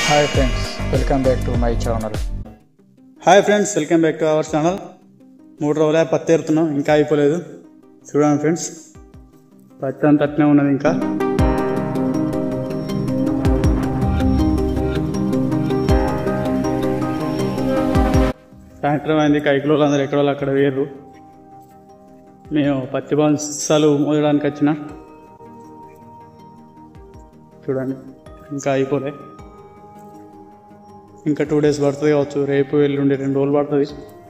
Hi friends, welcome back to my channel. Hi friends, welcome back to our channel. 3 రోజులే పత్తి ఏరుతున్నాం, ఇంకా అయిపోలేదు. చూడండి ఫ్రెండ్స్, పత్తి అంత అట్నే ఉన్నది. ఇంకా సాయంత్రం అయింది. కైకిలోళ్ళు అందరూ ఎక్కడోళ్ళు అక్కడ వేరు. మేము పత్తి బన్సాలు మోయడానికి వచ్చిన. చూడండి, ఇంకా అయిపోలే. ఇంకా 2 days పడుతుంది కావచ్చు. రేపు ఎల్లుండి 2 రోజులు పడుతుంది.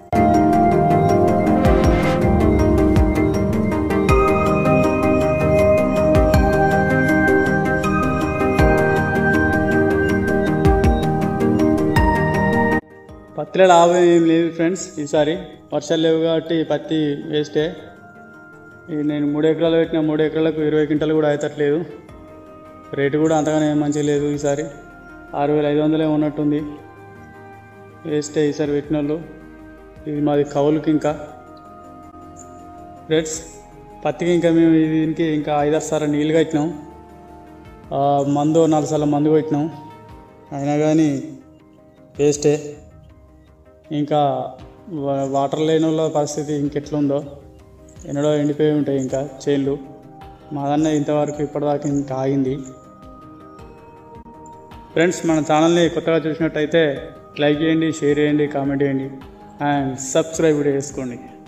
పత్తిలో లాభం ఏం లేదు ఫ్రెండ్స్. ఈసారి వర్షాలు లేవు కాబట్టి పత్తి వేస్టే. నేను 3 ఎకరాలు పెట్టిన, 3 ఎకరాలకు 20 క్వింటాలు కూడా అవుతట్లేదు. రేటు కూడా అంతగానే మంచిగా లేదు. ఈసారి 6500 ఉన్నట్టుంది. వేస్టే ఈసారి పెట్టిన వాళ్ళు. ఇది మాది కౌలుకి. ఇంకా ఫ్రెండ్స్, పత్తికి ఇంకా మేము దీనికి ఇంకా 5-6 సార్లు నీళ్ళు కట్టినాం. మందు 4 సార్లు మందు కొట్టినాం. అయినా కానీ వేస్టే. ఇంకా వాటర్ లేని వాళ్ళ పరిస్థితి ఇంకెట్లుందో, ఎన్నడో ఎండిపోయి ఉంటాయి ఇంకా చేన్లు. మాదన్న ఇంతవరకు ఇప్పటిదాకా ఇంకా ఆగింది. ఫ్రెండ్స్, మన ఛానల్ని కొత్తగా చూసినట్టయితే లైక్ చేయండి, షేర్ చేయండి, కామెంట్ చేయండి అండ్ సబ్స్క్రైబ్ కూడా చేసుకోండి.